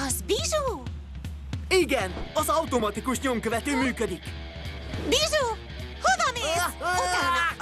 Az Bizsú? Igen, az automatikus nyomkövető működik. Bizsú, hova mész? Utána!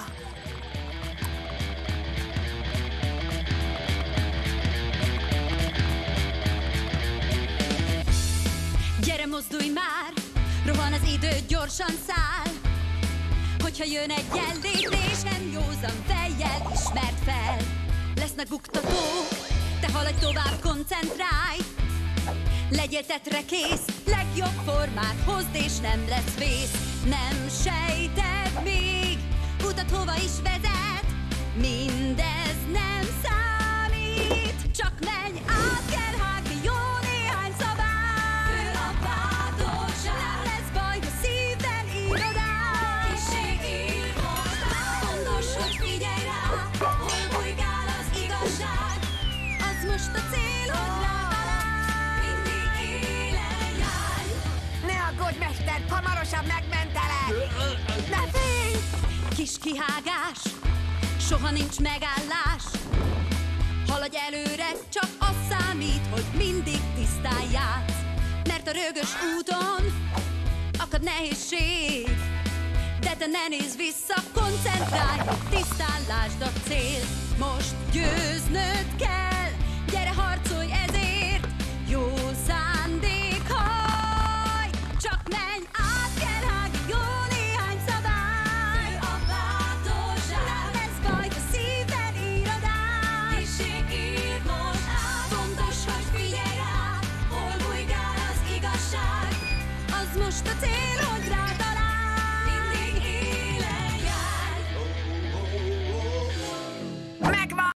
Gyere, mozdulj már, rohan az idő, gyorsan száll. Hogyha jön egy lépésen, józan fejjel ismerd fel. Lesznek buktatók, te haladj tovább, koncentrálj. Legyél tetrekész, legjobb formát hozd, és nem lesz vész. Nem sejted még, utat hova is vezet, mindez nem számít. Csak menj át, kell hágni jó néhány szabály. Fő a bátorság, nem lesz baj, ha szívben írod át. Kissé ír most át, fontos, hogy figyelj rá, hol bujkál az igazság. Az most a cél, hogy rátalálj, mindig élen járj. Ne aggódj, mester, hamarosan megmentelek! Ne félj! Kis kihágás, soha nincs megállás. Haladj előre, csak az számít, hogy mindig tisztán játsz. Mert a rögös úton akad nehézség, de te ne nézz vissza, koncentrálj, hogy tisztán lásd a cél. Most győz!